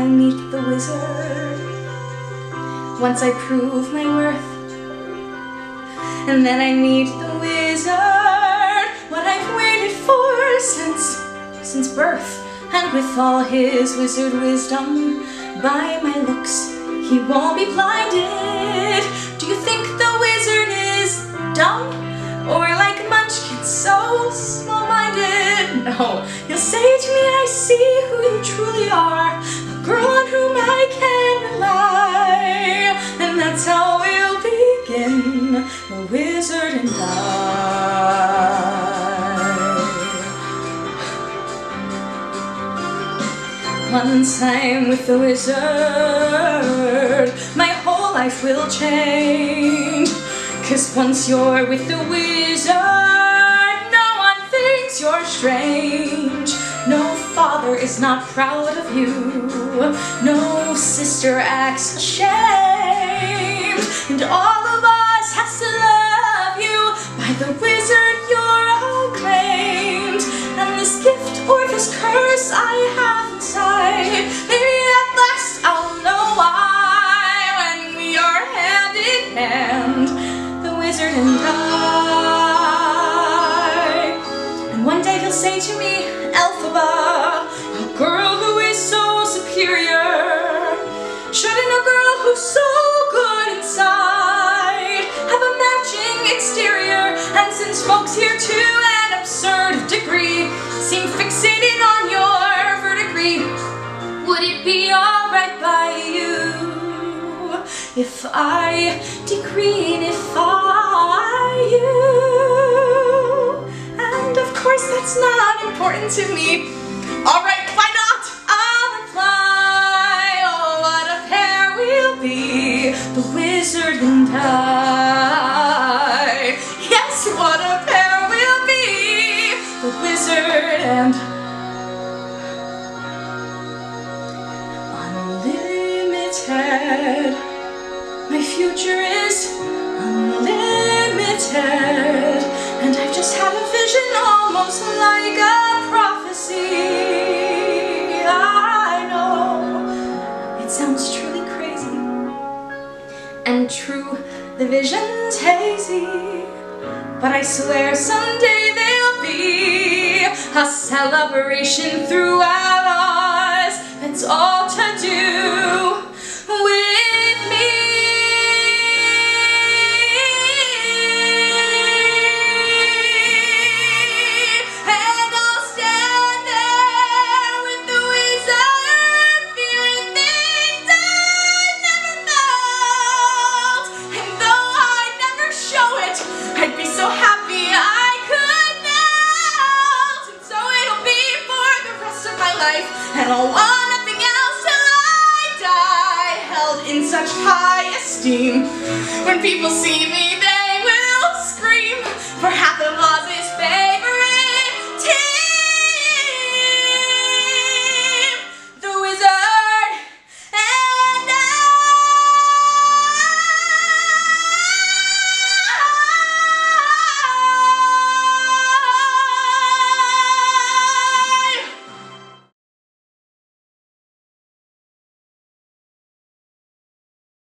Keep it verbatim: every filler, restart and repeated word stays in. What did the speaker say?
I meet the wizard. Once I prove my worth, and then I meet the wizard. What I've waited for since, since birth. And with all his wizard wisdom, by my looks, he won't be blinded. Do you think the wizard is dumb? Or like Munchkin, so small-minded? No, he'll say to me, I see who you truly are, a girl on whom I can rely. And that's how we'll begin, the wizard and I. Once I'm with the wizard, my whole life will change. 'Cause once you're with the wizard, no one thinks you're strange. No father is not proud of you, no sister acts ashamed, and all of us has to love you. By the wizard you're all claimed, and this gift or this curse I have inside, maybe at last I'll know why, when we are hand in hand, the wizard and I. And one day he'll say to me, Elphaba, a girl who is so superior, shouldn't a girl who's so good inside have a matching exterior? And since folks here to an absurd degree seem fixated on your verdigris, would it be alright by you if I degreenify you? And of course that's not important to me. Alright, why not? I'll reply, oh what a pair we'll be, the wizard and I. Yes, what a pair we'll be, the wizard and unlimited. My future is unlimited, and I've just had a vision almost like a prophecy. I know it sounds truly crazy, and true, the vision's hazy, but I swear someday there'll be a celebration throughout Oz that's all to do with me. And I'll stand there with the wizard, feeling things I've never felt. And though I'd never show it, I'd be so happy I could melt. And so it'll be for the rest of my life, and I'll want nothing else till I die, held in such high esteem. When people see me